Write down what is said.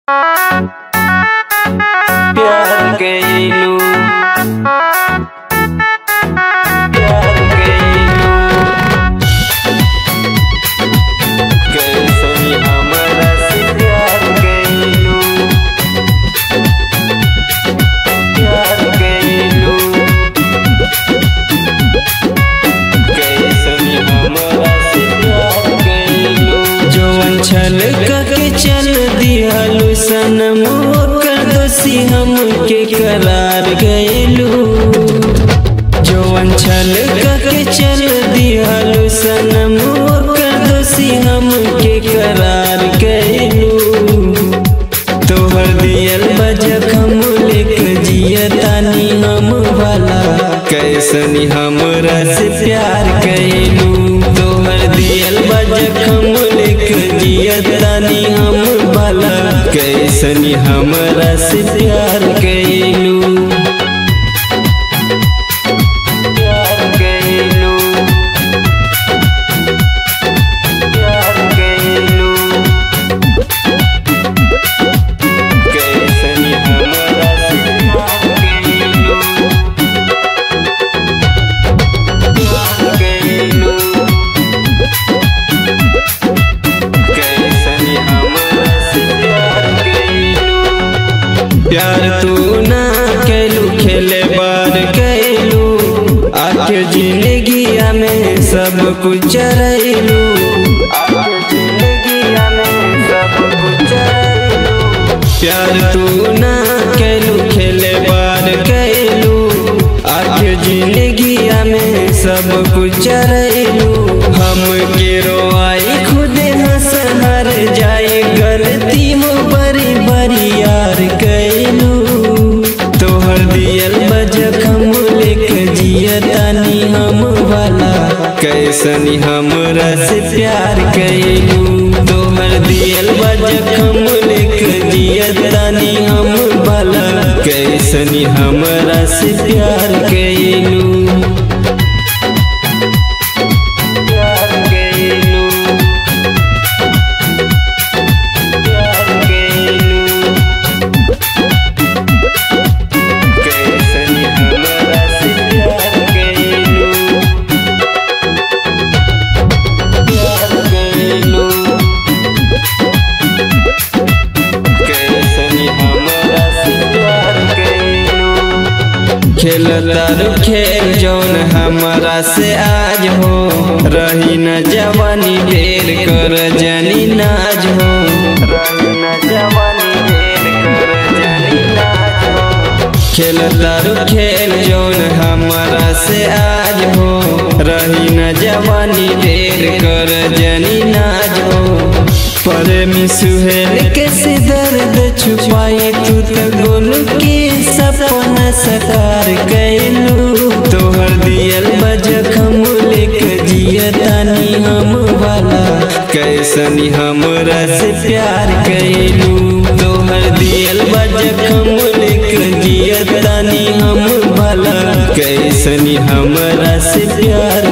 प्यार कइलू प्यार कइलू कैसन हमरा से प्यार कइलू प्यार कइलू कैसन हमरा से प्यार कइलू जवन छल के चल दिहलु सनम ओकर दोषी हमके करार गइलू जवन छल के चल दिहलु सनम ओकर दोषी हमके करार गइलू तोहर दियल बजखम लेक जियतानी हम भला कैसनी हमरा से प्यार कइलू तोहर दियल बजखम लेक जियतानी हम भला कैसनी हमरा से प्यार कइलू प्यार कइलू प्यार कइलू कैसनी हमरा से प्यार कइलू प्यार कइलू कैसनी हमरा से प्यार कइलू प्यार तू ना कैलू खेले बार कैलू आके जिंदगिया में सब कुछ चरैलू आके जिंदगिया में सब कुछ चरैलू प्यार तू ना कैलू खेले बार कैलू आके जिंदगिया में सब कुछ चरैलू हम के रोआई खुद हंस हर जाए गलती मो बड़ी बड़ी यार कैलू तोहर दियल बजखम लेक जियतानी हम भला कैसनी हमरा से प्यार कैलू तोहर दियल बजखम लेक जियतानी हम भला कैसनी हमरा से प्यार कैलू प्यार कइलू प्यार कइलू कैसनी हमरा से प्यार कइलू प्यार कइलू कैसनी हमरा से प्यार कइलू खेलतारू खेल जौन हमरा से आज हो रही न जवानी ढेर कर जनी नाज हो रही न जवानी ढेर कर जनी नाज हो खेलतारू खेल जौन हमरा से आज हो रही न जवानी ढेर कर जनी नाज हो प्रेमी सुहेल के से दर्द छुपाई तू तो गोल के सपना साकार कैलू तोहर दियल बजखम लेक जियतानी हम भला कैसनी हमरा से प्यार कैलू तोहर दियल बजखम लेक जियतानी हम भला कैसनी हमरा से प्यार